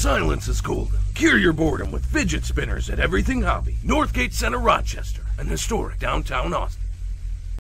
Silence is golden. Cure your boredom with fidget spinners at Everything Hobby, Northgate Center, Rochester, and historic downtown Austin.